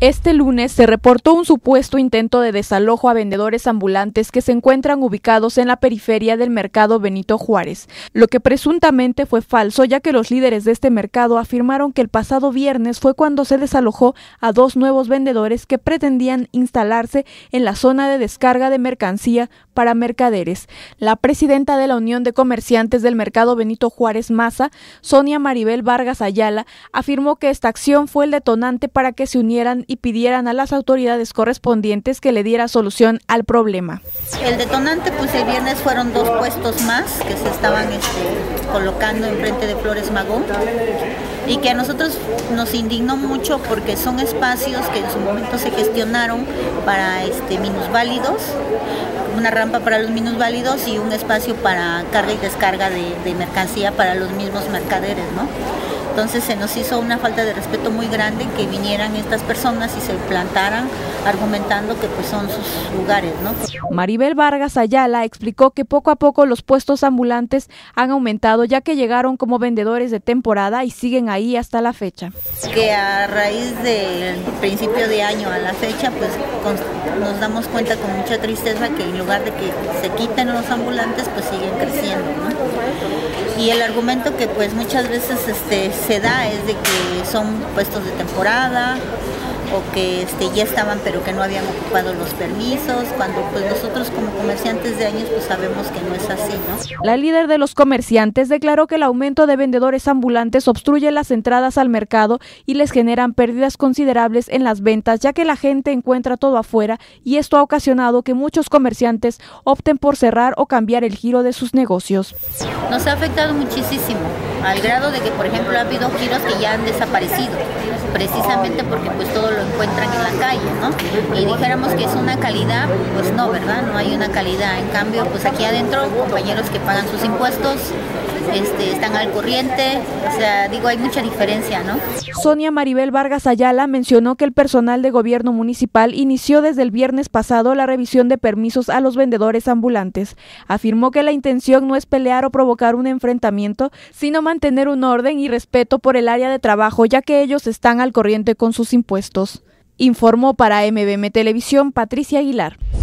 Este lunes se reportó un supuesto intento de desalojo a vendedores ambulantes que se encuentran ubicados en la periferia del mercado Benito Juárez, lo que presuntamente fue falso, ya que los líderes de este mercado afirmaron que el pasado viernes fue cuando se desalojó a 2 nuevos vendedores que pretendían instalarse en la zona de descarga de mercancía para mercaderes. La presidenta de la Unión de Comerciantes del Mercado Benito Juárez Maza, Sonia Maribel Vargas Ayala, afirmó que esta acción fue el detonante para que se unieran y pidieran a las autoridades correspondientes que le diera solución al problema. El detonante, pues el viernes fueron 2 puestos más que se estaban colocando enfrente de Flores Magón y que a nosotros nos indignó mucho porque son espacios que en su momento se gestionaron para minusválidos, una rampa para los minusválidos y un espacio para carga y descarga de mercancía para los mismos mercaderes, ¿no? Entonces se nos hizo una falta de respeto muy grande que vinieran estas personas y se plantaran argumentando que pues son sus lugares, ¿no? Maribel Vargas Ayala explicó que poco a poco los puestos ambulantes han aumentado, ya que llegaron como vendedores de temporada y siguen ahí hasta la fecha. Que a raíz del principio de año a la fecha, pues nos damos cuenta con mucha tristeza que en lugar de que se quiten los ambulantes, pues siguen creciendo, ¿no? Y el argumento que pues muchas veces se da es de que son puestos de temporada o que ya estaban pero que no habían ocupado los permisos, cuando pues nosotros como comerciantes de años pues sabemos que no es así, ¿no? La líder de los comerciantes declaró que el aumento de vendedores ambulantes obstruye las entradas al mercado y les generan pérdidas considerables en las ventas, ya que la gente encuentra todo afuera y esto ha ocasionado que muchos comerciantes opten por cerrar o cambiar el giro de sus negocios. Nos ha afectado muchísimo, al grado de que, por ejemplo, ha habido giros que ya han desaparecido, precisamente porque pues todo lo encuentran en la calle, ¿no? Y dijéramos que es una calidad, pues no, ¿verdad? No hay una calidad. En cambio, pues aquí adentro, compañeros que pagan sus impuestos, están al corriente, o sea, hay mucha diferencia, ¿no? Sonia Maribel Vargas Ayala mencionó que el personal de gobierno municipal inició desde el viernes pasado la revisión de permisos a los vendedores ambulantes. Afirmó que la intención no es pelear o provocar un enfrentamiento, sino mantener un orden y respeto por el área de trabajo, ya que ellos están al corriente con sus impuestos. Informó para MBM Televisión Patricia Aguilar.